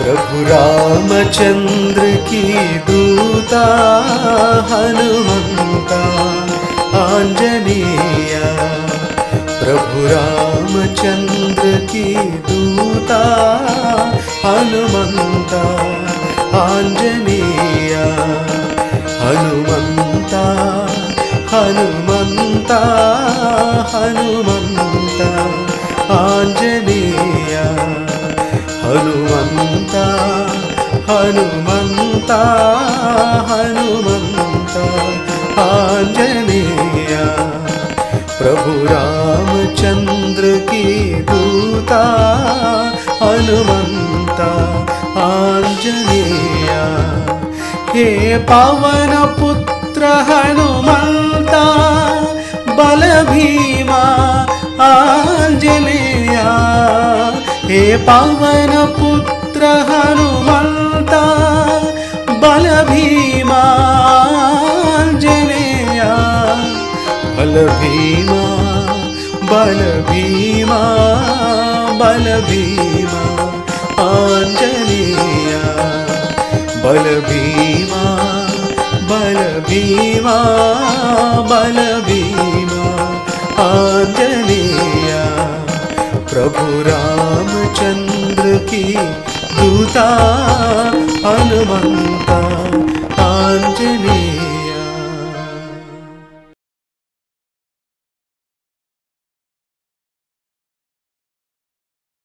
प्रभु रामचंद्र की दूता हनुमंता आंजनेया। प्रभु रामचंद्र की दूता हनुमंता आंजनेया। हनुमंता हनुमंता हनुमंता आंजनेया। हनुमंता हनुमंता हनुमंता आंजनेया। प्रभु रामचंद्र की दूता हनुमंता आंजनेया। हे पवन पुत्र हनुमंता बल भीमा आंजनेया। हे पवन पुत्र हनुमंता बल भीमा आंजनेया। बल भीमा बल भीमा बल भीमा आंजनेया। बल भीमा बल भीमा बल भीमा आंजनेया। प्रभु रामचंद्र की दूता हनुमंता